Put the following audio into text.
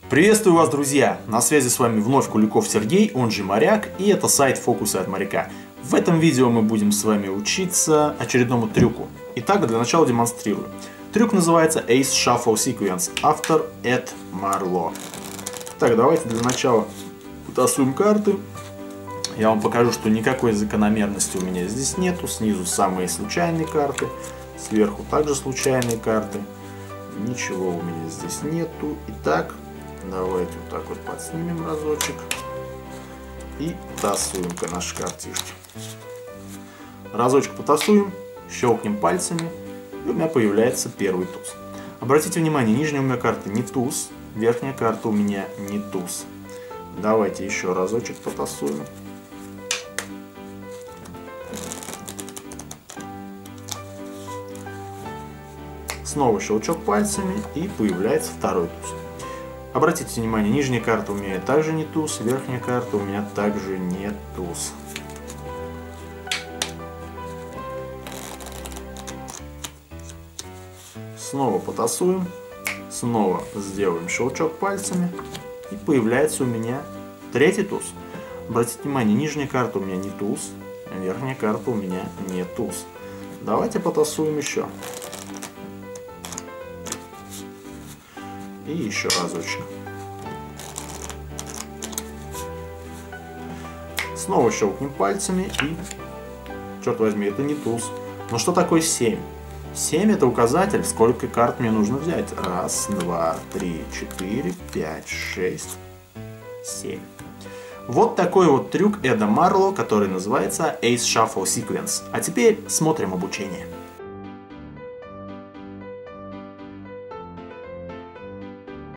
Приветствую вас, друзья! На связи с вами вновь Куликов Сергей, он же Моряк, и это сайт Фокусы от Моряка. В этом видео мы будем с вами учиться очередному трюку. Итак, для начала демонстрирую. Трюк называется Ace Shuffle Sequence, автор Эд Марло. Так, давайте для начала потасуем карты. Я вам покажу, что никакой закономерности у меня здесь нету. Снизу самые случайные карты, сверху также случайные карты. Ничего у меня здесь нету. Итак, давайте вот так вот подснимем разочек и тасуем-ка наши картишки. Разочек потасуем, щелкнем пальцами, и у меня появляется первый туз. Обратите внимание, нижняя у меня карта не туз, верхняя карта у меня не туз. Давайте еще разочек потасуем. Снова щелчок пальцами, и появляется второй туз. Обратите внимание, нижняя карта у меня также не туз, верхняя карта у меня также не туз. Снова потасуем, снова сделаем щелчок пальцами, и появляется у меня третий туз. Обратите внимание, нижняя карта у меня не туз, верхняя карта у меня не туз. Давайте потасуем еще. И еще разочек. Снова щелкнем пальцами и, черт возьми, это не туз. Но что такое 7? 7 это указатель, сколько карт мне нужно взять. Раз, два, три, четыре, пять, шесть, 7. Вот такой вот трюк Эда Марло, который называется Ace Shuffle Sequence. А теперь смотрим обучение.